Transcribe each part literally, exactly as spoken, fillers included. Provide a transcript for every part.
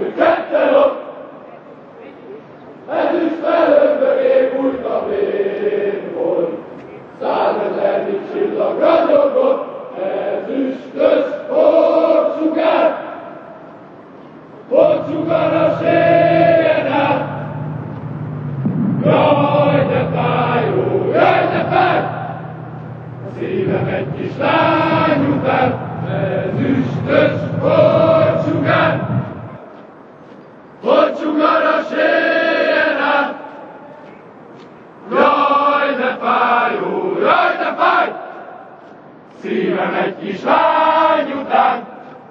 Ketten ott! Ezüst felhőbögé bújt a vérból, százezernyi csillag ragyogott, ezüstös porcsukát, porcsukára sérjen át. Jaj, de fájó, jaj, de fáj! A szívem egy kis lány után, ezüstös porcsukát, porcsukára sérjen át. Jaj, de fájó, jaj, de fáj! Szívem egy kis lány után,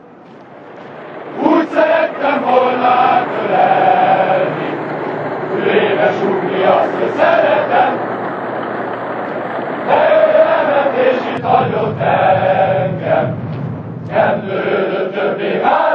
úgy szerettem volna ölelni, fülébe súgni azt, hogy szeretem, de ő elment és itt hagyott engem, nem lődött többé már.